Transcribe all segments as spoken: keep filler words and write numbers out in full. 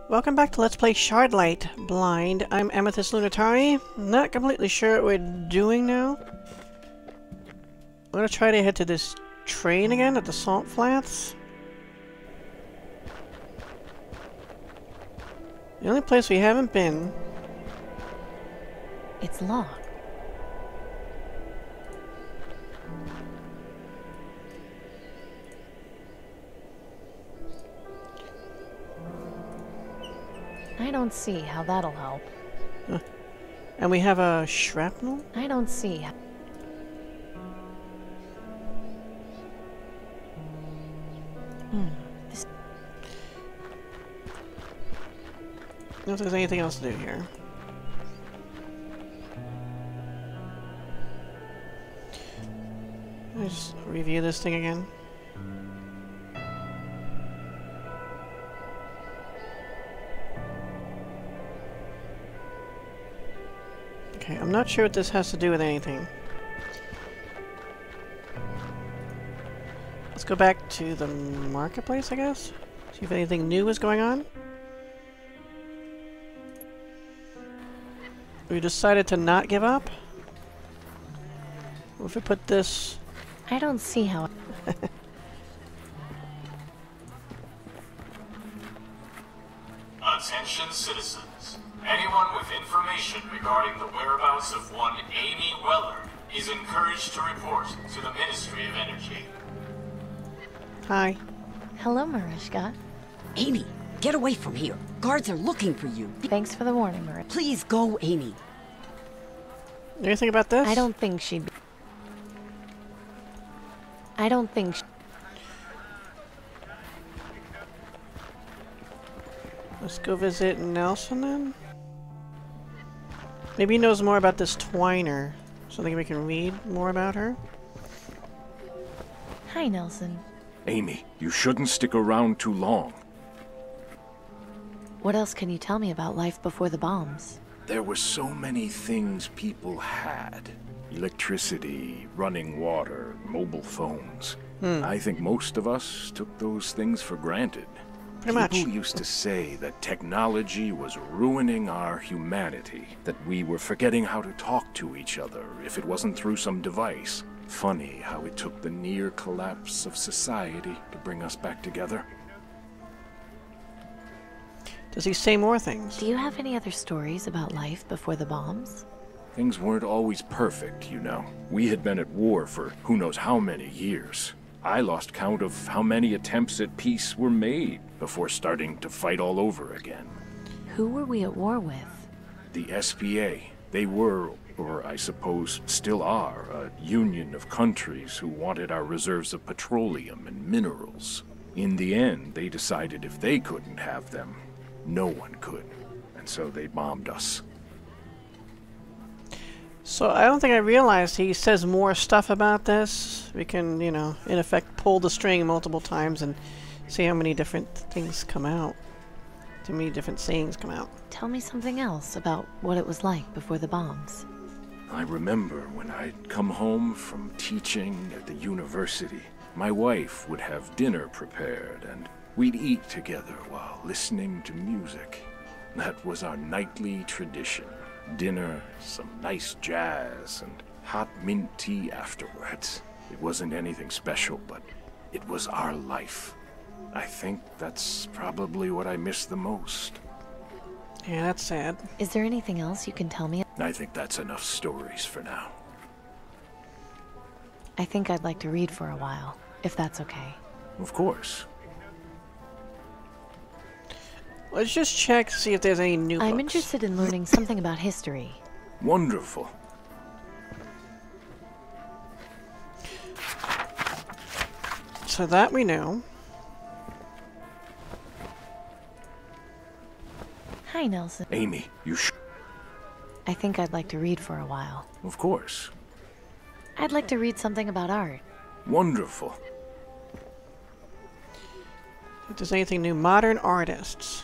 Welcome back to Let's Play Shardlight Blind. I'm Amethyst Lunatari. Not completely sure what we're doing now. I'm gonna try to head to this train again at the salt flats. The only place we haven't been. It's locked. I don't see how that'll help. Huh. And we have a shrapnel? I don't see how... Hmm. This... I don't know if there's anything else to do here. Let me just review this thing again. Okay, I'm not sure what this has to do with anything. Let's go back to the marketplace, I guess? See if anything new is going on. We decided to not give up. What if we put this... I don't see how... Attention citizens. Anyone with information regarding the whereabouts of one Amy Weller is encouraged to report to the Ministry of Energy. Hi. Hello, Mariska. Amy, get away from here. Guards are looking for you. Thanks for the warning, Mariska. Please go, Amy. Anything about this? I don't think she'd be... I don't think she... Let's go visit Nelson then? Maybe he knows more about this Twiner. Something we can read more about her? Hi, Nelson. Amy, you shouldn't stick around too long. What else can you tell me about life before the bombs? There were so many things people had. Electricity, running water, mobile phones. Hmm. I think most of us took those things for granted. Pretty much. People used to say that technology was ruining our humanity, that we were forgetting how to talk to each other if it wasn't through some device. Funny how it took the near collapse of society to bring us back together. Does he say more things? Do you have any other stories about life before the bombs? Things weren't always perfect, you know. We had been at war for who knows how many years. I lost count of how many attempts at peace were made before starting to fight all over again. Who were we at war with? The S P A. They were, or I suppose still are, a union of countries who wanted our reserves of petroleum and minerals. In the end, they decided if they couldn't have them, no one could. And so they bombed us. So I don't think I realized he says more stuff about this. We can, you know, in effect pull the string multiple times and see how many different things come out. Too many different sayings come out. Tell me something else about what it was like before the bombs. I remember when I'd come home from teaching at the university, my wife would have dinner prepared and we'd eat together while listening to music. That was our nightly tradition. Dinner, some nice jazz, and hot mint tea afterwards. It wasn't anything special, but it was our life. I think that's probably what I miss the most. Yeah, that's sad. Is there anything else you can tell me? I think that's enough stories for now. I think I'd like to read for a while, if that's okay. Of course. Let's just check to see if there's any new I'm books. interested in learning something about history. Wonderful. So that we know. Hi, Nelson. Amy, you sh- I think I'd like to read for a while. Of course. I'd like to read something about art. Wonderful. If there's anything new. Modern artists.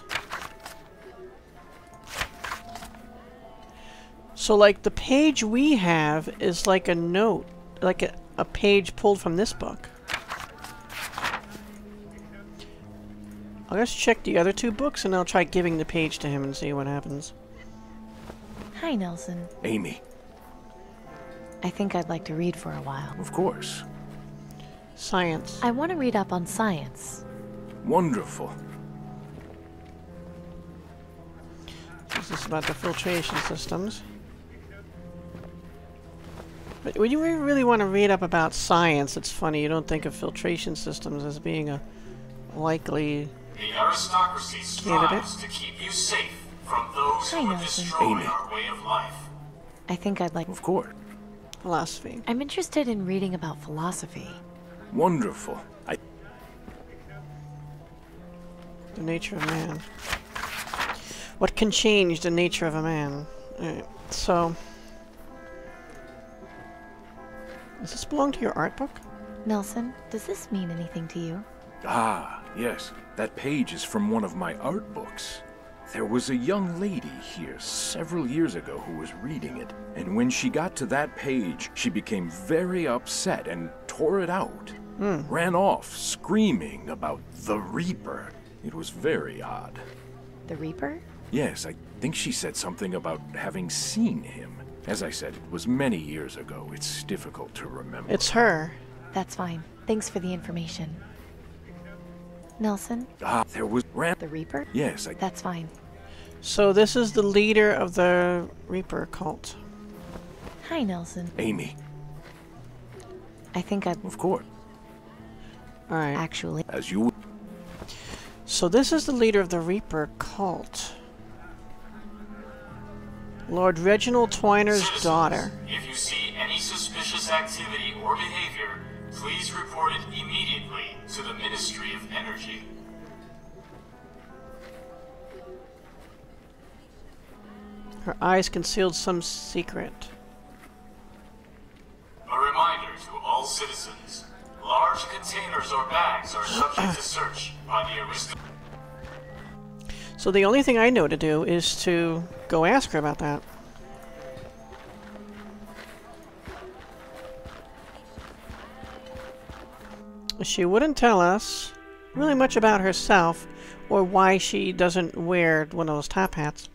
So like the page we have is like a note. Like a, a page pulled from this book. I'll just check the other two books and I'll try giving the page to him and see what happens. Hi, Nelson. Amy. I think I'd like to read for a while. Of course. Science. I want to read up on science. Wonderful. This is about the filtration systems. But when you really want to read up about science, it's funny, you don't think of filtration systems as being a likely The aristocracy strives to keep you safe from those Hi, who would Nelson. destroy Amy. our way of life. I think I'd like... Of course. philosophy. I'm interested in reading about philosophy. Wonderful. I... The nature of man. What can change the nature of a man? Alright, so... Does this belong to your art book? Nelson, does this mean anything to you? Ah, yes. That page is from one of my art books. There was a young lady here several years ago who was reading it, and when she got to that page, she became very upset and tore it out. Hmm. Ran off, screaming about the Reaper. It was very odd. The Reaper? Yes, I think she said something about having seen him. As I said, it was many years ago. It's difficult to remember. It's her. That's fine. Thanks for the information. Nelson? Ah, there was... Ran... The Reaper? Yes, I... That's fine. So this is the leader of the Reaper cult. Hi, Nelson. Amy. I think I'd... Of course. Alright. Actually... As you... So this is the leader of the Reaper cult. Lord Reginald Twiner's Citizens, daughter. if you see any suspicious activity or behavior, please report it immediately to the Ministry of Energy. Her eyes concealed some secret. A reminder to all citizens, large containers or bags are subject to search by the aristocrats. So the only thing I know to do is to go ask her about that. She wouldn't tell us really much about herself or why she doesn't wear one of those top hats.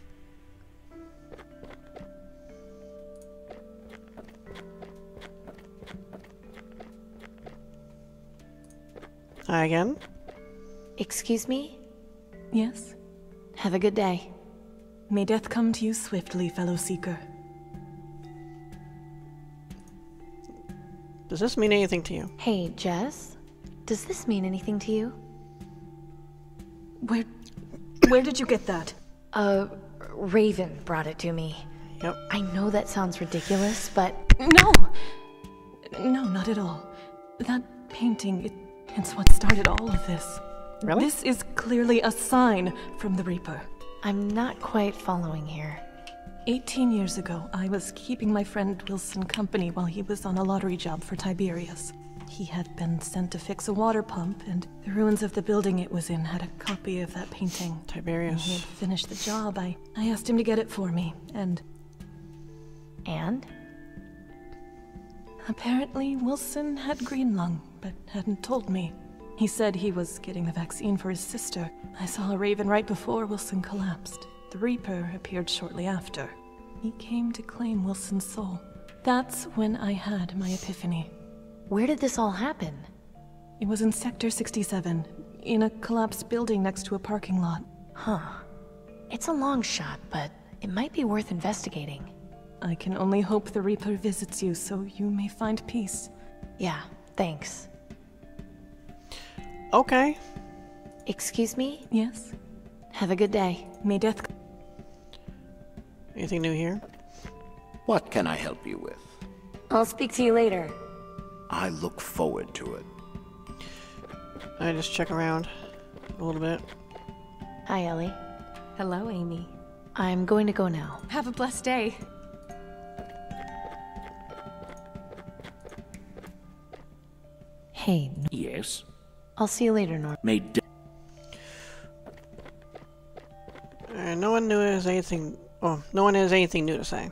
Hi again. Excuse me? Yes? Have a good day. May death come to you swiftly, fellow seeker. Does this mean anything to you? Hey, Jess? Does this mean anything to you? Where... where did you get that? Uh, Raven brought it to me. Yep. I know that sounds ridiculous, but... No! No, not at all. That painting, it, it's what started all of this. Really? This is clearly a sign from the Reaper. I'm not quite following here. Eighteen years ago, I was keeping my friend Wilson company while he was on a lottery job for Tiberius. He had been sent to fix a water pump, and the ruins of the building it was in had a copy of that painting. When Tiberius. he had finished the job, I, I asked him to get it for me, and And? apparently Wilson had green lung, but hadn't told me. He said he was getting the vaccine for his sister. I saw a Raven right before Wilson collapsed. The Reaper appeared shortly after. He came to claim Wilson's soul. That's when I had my epiphany. Where did this all happen? It was in Sector sixty-seven, in a collapsed building next to a parking lot. Huh. It's a long shot, but it might be worth investigating. I can only hope the Reaper visits you so you may find peace. Yeah, thanks. Okay. Excuse me? Yes? Have a good day. May death... Anything new here? What can I help you with? I'll speak to you later. I look forward to it. I just check around a little bit. Hi, Ellie. Hello, Amy. I'm going to go now. Have a blessed day. Hey, Yes? I'll see you later, Norm. May de- Uh, no one knew has anything. Oh, no one has anything new to say.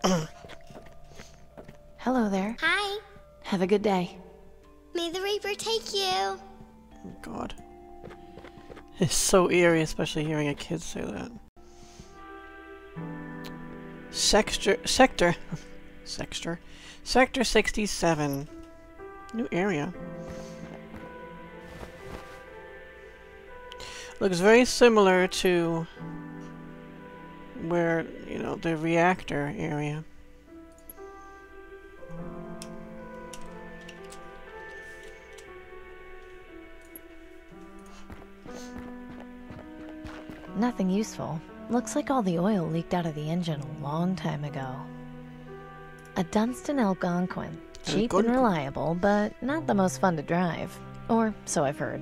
Hello there. Hi. Have a good day. May the Reaper take you. Oh, God. It's so eerie, especially hearing a kid say that. Sector, sector, sector, sector sixty-seven. New area. Looks very similar to where, you know, the reactor area. Nothing useful. Looks like all the oil leaked out of the engine a long time ago. A Dunstan Algonquin. Cheap and reliable, but not the most fun to drive. Or so I've heard.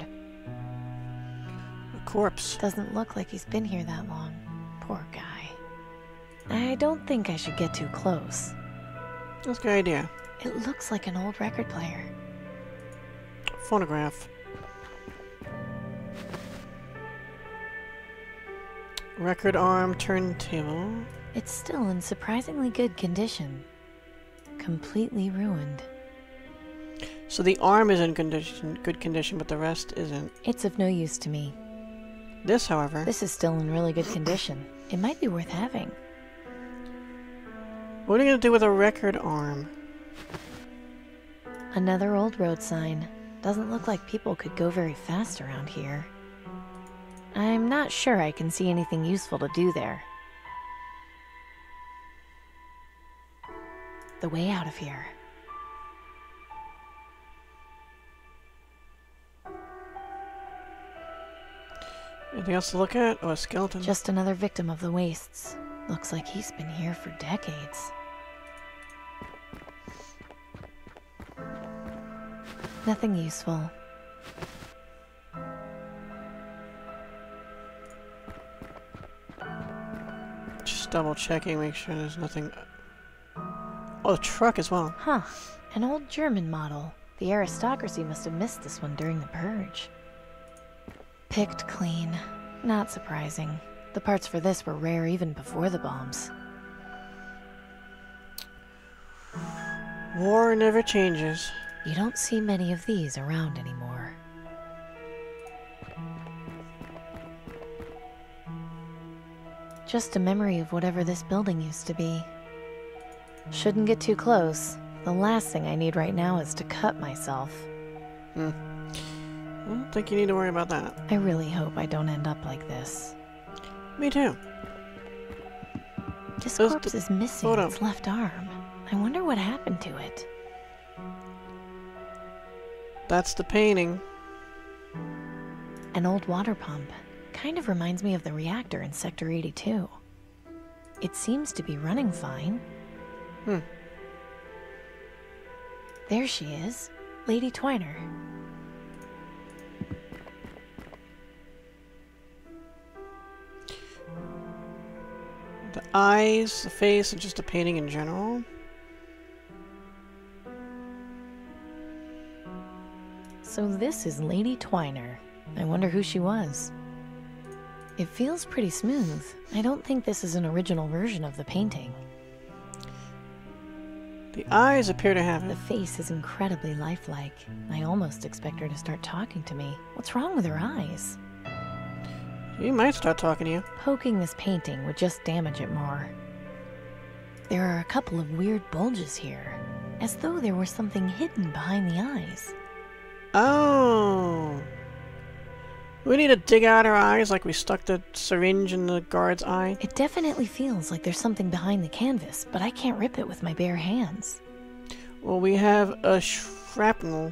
A corpse. Doesn't look like he's been here that long. Poor guy. I don't think I should get too close. That's a good idea. It looks like an old record player. Phonograph. Record arm turntable. It's still in surprisingly good condition. Completely ruined. So the arm is in condition, good condition, but the rest isn't. It's of no use to me. This, however... This is still in really good condition. It might be worth having. What are you going to do with a record arm? Another old road sign. Doesn't look like people could go very fast around here. I'm not sure I can see anything useful to do there. The way out of here. Anything else to look at? Oh, a skeleton. Just another victim of the wastes. Looks like he's been here for decades. Nothing useful. Just double checking, make sure there's nothing... Oh, the truck as well. Huh. An old German model. The aristocracy must have missed this one during the purge. Picked clean. Not surprising. The parts for this were rare even before the bombs. War never changes. You don't see many of these around anymore. Just a memory of whatever this building used to be. Shouldn't get too close. The last thing I need right now is to cut myself. Hmm. I don't think you need to worry about that. I really hope I don't end up like this. Me too. This Those corpse d- is missing photo. its left arm. I wonder what happened to it. That's the painting. An old water pump. Kind of reminds me of the reactor in Sector eighty-two. It seems to be running fine. Hmm. There she is. Lady Twiner. The eyes, the face, and just the painting in general. So this is Lady Twiner. I wonder who she was. It feels pretty smooth. I don't think this is an original version of the painting. The eyes appear to have The it. face is incredibly lifelike. I almost expect her to start talking to me. What's wrong with her eyes? She might start talking to you. Poking this painting would just damage it more. There are a couple of weird bulges here, as though there was something hidden behind the eyes. Oh. We need to dig out her eyes like we stuck the syringe in the guard's eye. It definitely feels like there's something behind the canvas, but I can't rip it with my bare hands. Well, we have a shrapnel.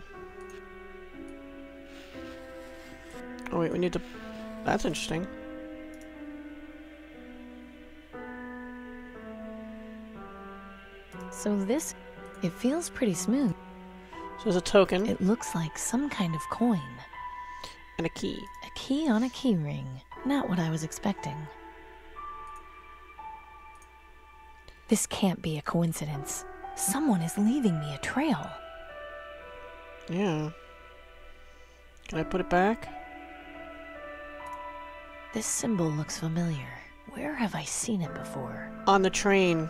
Oh wait, we need to... That's interesting. So this... It feels pretty smooth. So there's a token It looks like some kind of coin. and a key. A key on a key ring. Not what I was expecting. This can't be a coincidence. Someone is leaving me a trail. Yeah. Can I put it back? This symbol looks familiar. Where have I seen it before? On the train.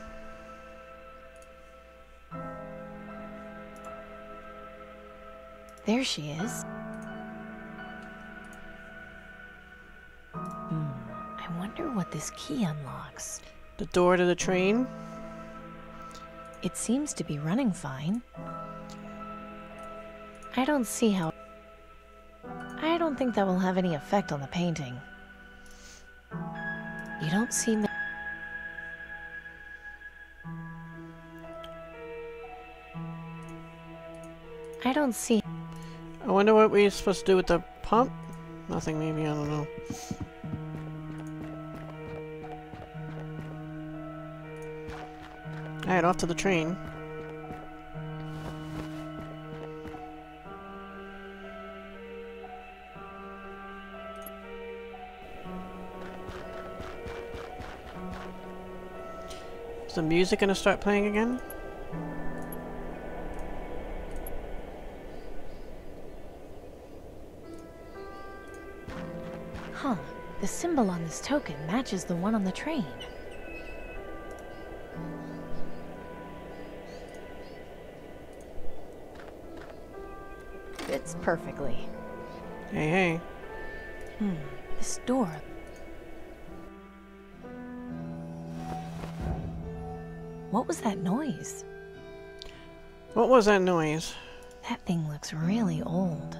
There she is. Wonder what this key unlocks. The door to the train? It seems to be running fine. I don't see how... I don't think that will have any effect on the painting. You don't seem... I don't see... I wonder what we're supposed to do with the pump? Nothing, maybe, I don't know. Alright, off to the train. Is the music gonna start playing again? Huh. The symbol on this token matches the one on the train. Fits perfectly. Hey, hey. Hmm. This door... What was that noise? What was that noise? That thing looks really old.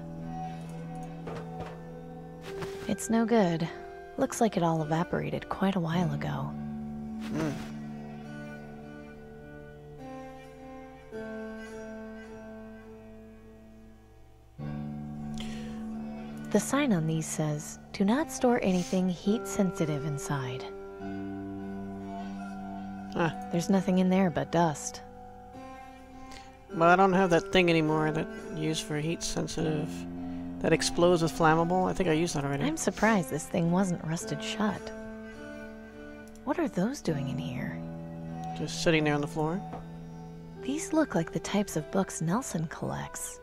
It's no good. Looks like it all evaporated quite a while ago. Mm. The sign on these says, "Do not store anything heat sensitive inside." Ah. There's nothing in there but dust. But I don't have that thing anymore that used for heat sensitive. That explodes with flammable. I think I used that already. I'm surprised this thing wasn't rusted shut. What are those doing in here? Just sitting there on the floor. These look like the types of books Nelson collects.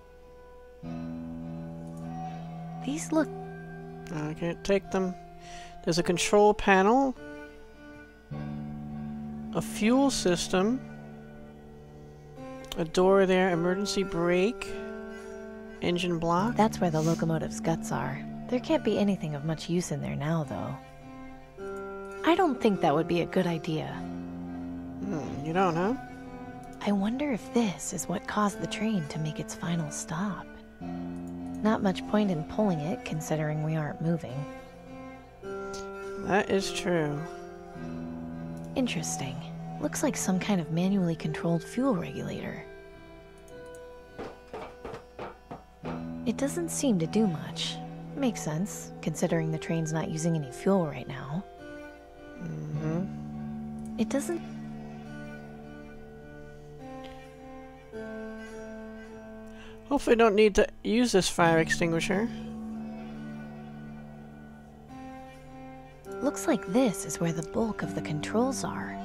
These look... I can't take them. There's a control panel. A fuel system. A door there. Emergency brake. Engine block. That's where the locomotive's guts are. There can't be anything of much use in there now, though. I don't think that would be a good idea. Hmm, you don't, huh? I wonder if this is what caused the train to make its final stop. Not much point in pulling it, considering we aren't moving. That is true. Interesting. Looks like some kind of manually controlled fuel regulator. It doesn't seem to do much. Makes sense, considering the train's not using any fuel right now. Mm-hmm. It doesn't... Hopefully I don't need to use this fire extinguisher. Looks like this is where the bulk of the controls are.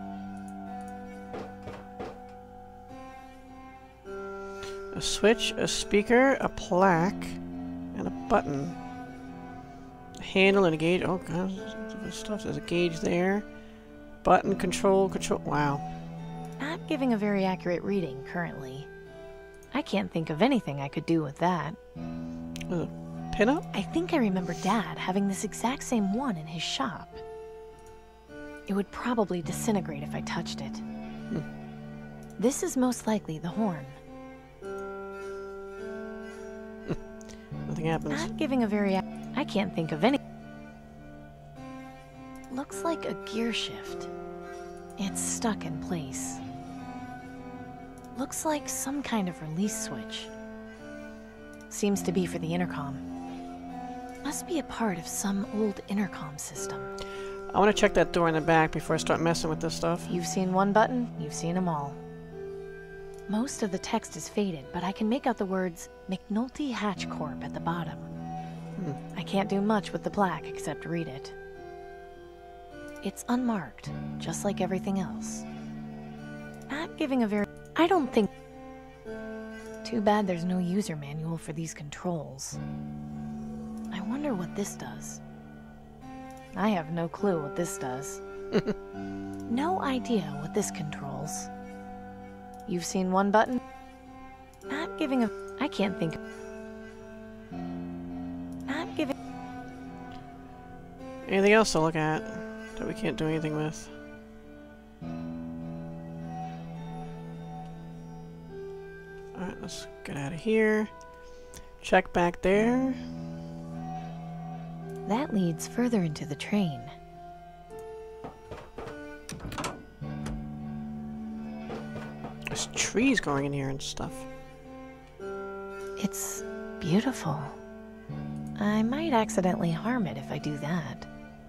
A switch, a speaker, a plaque, and a button. A handle and a gauge. Oh god, this stuff. There's a gauge there. Button, control, control. Wow. Not giving a very accurate reading currently. I can't think of anything I could do with that. There's a pin-up? I think I remember Dad having this exact same one in his shop. It would probably disintegrate if I touched it. Hmm. This is most likely the horn. Nothing happens. Not giving a very... I can't think of any... Looks like a gear shift. It's stuck in place. Looks like some kind of release switch. Seems to be for the intercom. Must be a part of some old intercom system. I want to check that door in the back before I start messing with this stuff. You've seen one button, you've seen them all. Most of the text is faded, but I can make out the words McNulty Hatch Corp at the bottom. Hmm. I can't do much with the plaque except read it. It's unmarked, just like everything else. Not giving a very... I don't think... Too bad there's no user manual for these controls. I wonder what this does. I have no clue what this does. No idea what this controls. You've seen one button? Not giving a... I can't think... Not giving... Anything else to look at that we can't do anything with? Alright, let's get out of here. Check back there. That leads further into the train. There's trees growing in here and stuff. It's beautiful. I might accidentally harm it if I do that.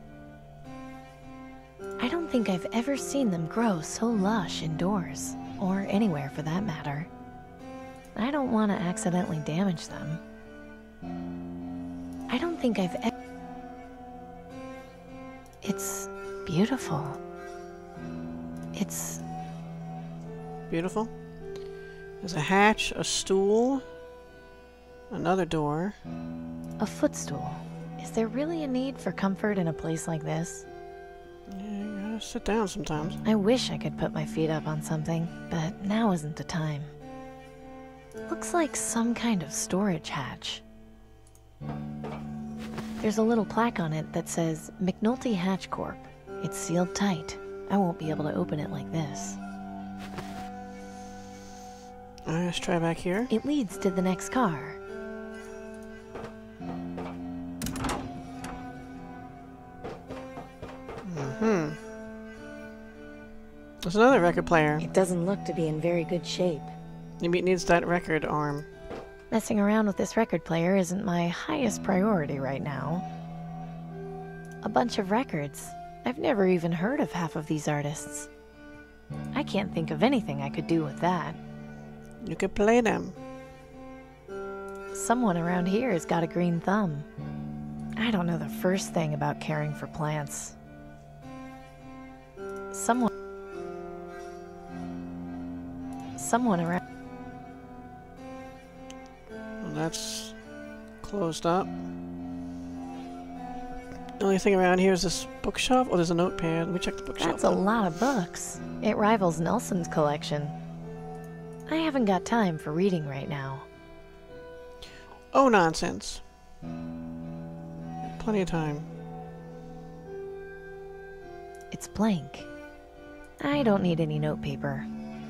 I don't think I've ever seen them grow so lush indoors, or anywhere for that matter. I don't want to accidentally damage them. I don't think I've ever... It's beautiful. It's... Beautiful. There's a hatch, a stool, another door. A footstool. Is there really a need for comfort in a place like this? Yeah, you gotta sit down sometimes. I wish I could put my feet up on something, but now isn't the time. Looks like some kind of storage hatch. There's a little plaque on it that says McNulty Hatch Corp. It's sealed tight. I won't be able to open it like this. Alright, let's try back here. It leads to the next car. Hmm. There's another record player. It doesn't look to be in very good shape. Maybe it needs that record arm. Messing around with this record player isn't my highest priority right now. A bunch of records. I've never even heard of half of these artists. I can't think of anything I could do with that. You could play them. Someone around here has got a green thumb. I don't know the first thing about caring for plants. Someone... Someone around... Well, that's closed up. The only thing around here is this bookshelf. Oh, there's a notepad. Let me check the bookshelf. That's a lot of books. It rivals Nelson's collection. I haven't got time for reading right now. Oh, nonsense. Plenty of time. It's blank. I don't need any notepaper.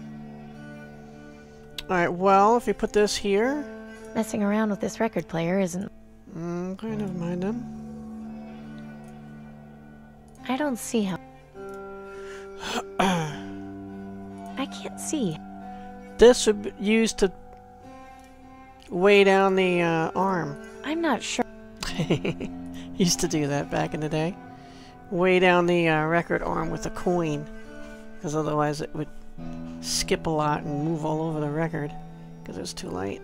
Alright, well, if we put this here... Messing around with this record player isn't... Mm, okay, never mind them. I don't see how... I can't see. This would be used to weigh down the uh, arm. I'm not sure. Used to do that back in the day. Weigh down the uh, record arm with a coin. Because otherwise it would skip a lot and move all over the record. Because it was too light.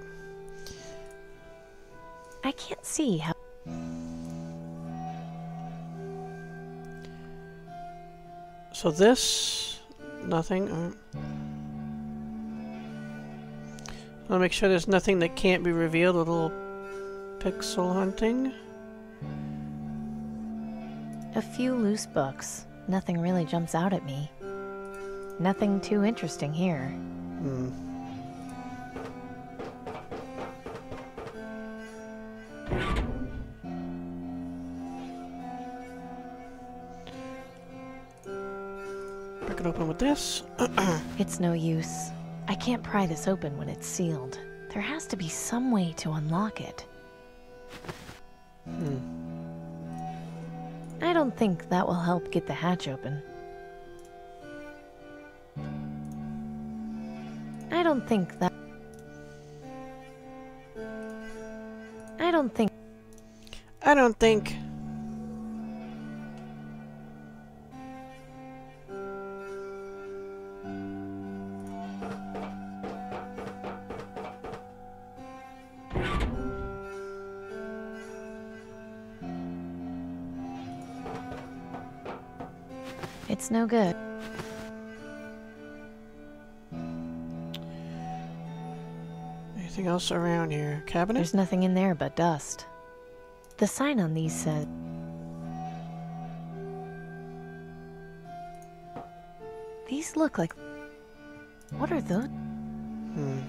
I can't see how... So this... Nothing. Uh, I'll make sure there's nothing that can't be revealed. A little pixel hunting. A few loose books. Nothing really jumps out at me. Nothing too interesting here. Hmm. Break it open with this. It's no use. I can't pry this open when it's sealed. There has to be some way to unlock it. Hmm. I don't think that will help get the hatch open. I don't think that... I don't think... I don't think... It's no good. Anything else around here? Cabinet? There's nothing in there but dust. The sign on these says... These look like... What are those? Hmm.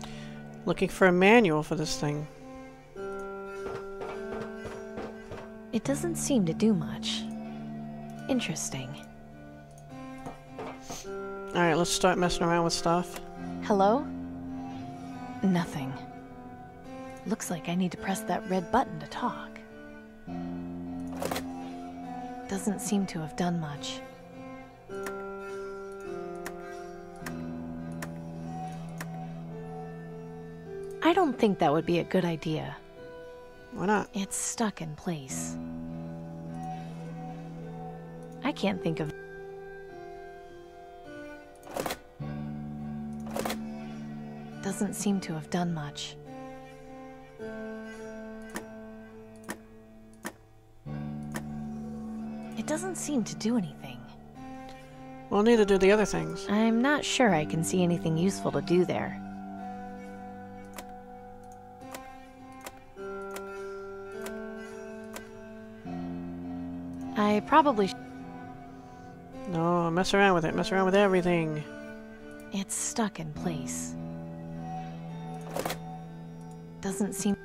Looking for a manual for this thing. It doesn't seem to do much. Interesting. Alright, let's start messing around with stuff. Hello? Nothing. Looks like I need to press that red button to talk. Doesn't seem to have done much. I don't think that would be a good idea. Why not? It's stuck in place. I can't think of... Doesn't seem to have done much. It doesn't seem to do anything. Well, neither do the other things. I'm not sure I can see anything useful to do there. I probably sh- No, mess around with it. Mess around with everything. It's stuck in place. Doesn't seem...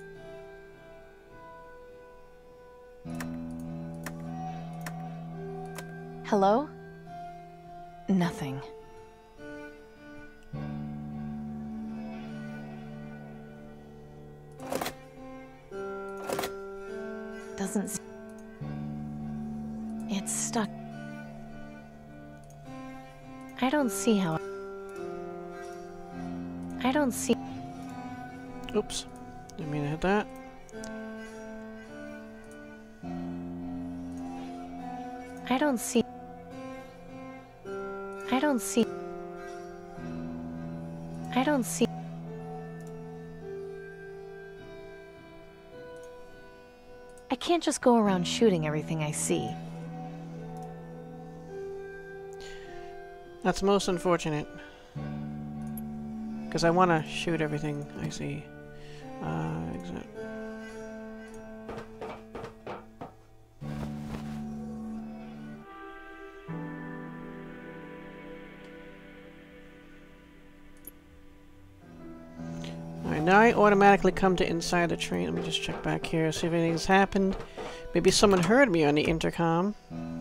Hello? Nothing. Doesn't... s- It's stuck. I don't see how... I don't see... Oops. Didn't mean to hit that. I don't see... I don't see... I don't see... I can't just go around shooting everything I see. That's most unfortunate. Because I want to shoot everything I see. Uh, exit. Alright, now I automatically come to inside the train. Let me just check back here, see if anything's happened. Maybe someone heard me on the intercom.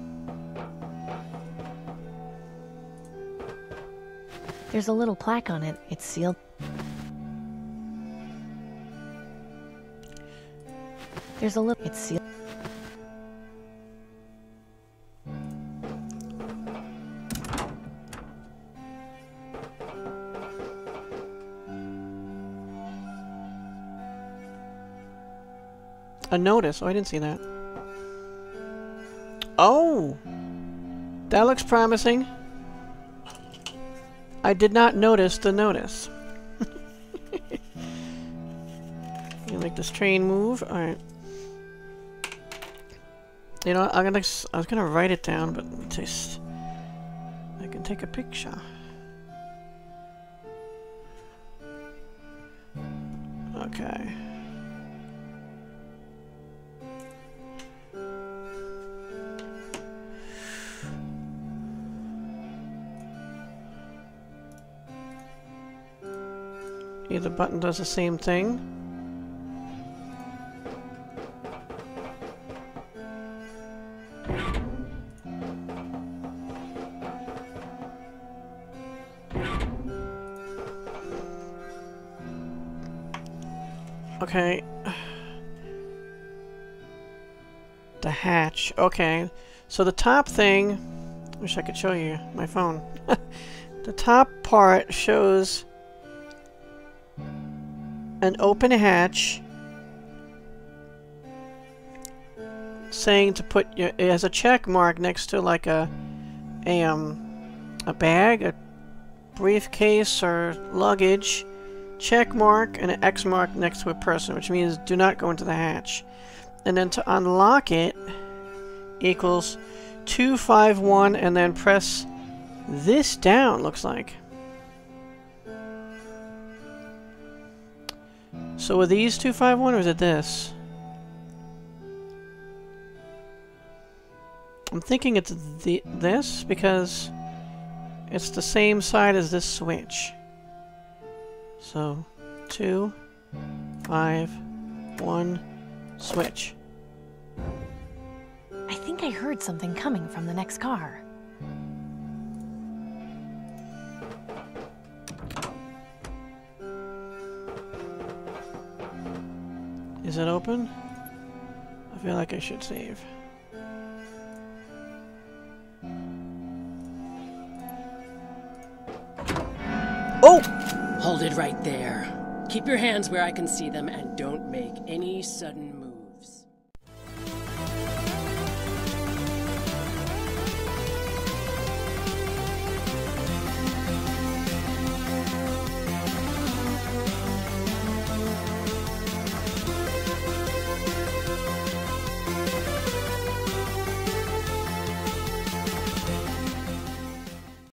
There's a little plaque on it. It's sealed. There's a little... It's sealed. A notice. Oh, I didn't see that. Oh! That looks promising. I did not notice the notice. You make this train move? Alright. You know what, I'm gonna, s- I was gonna write it down, but just... I can take a picture. Okay. Either button does the same thing. Okay. The hatch. Okay. So the top thing... Wish I could show you my phone. The top part shows an open hatch saying to put your... It has a check mark next to like a... A, um... A bag, a briefcase or luggage. Check mark and an X mark next to a person, which means do not go into the hatch. And then to unlock it equals two five one and then press this down, looks like. So are these two five one or is it this? I'm thinking it's the this because it's the same side as this switch. So, two, five, one, switch. I think I heard something coming from the next car. Is it open? I feel like I should save. Oh! Hold it right there. Keep your hands where I can see them and don't make any sudden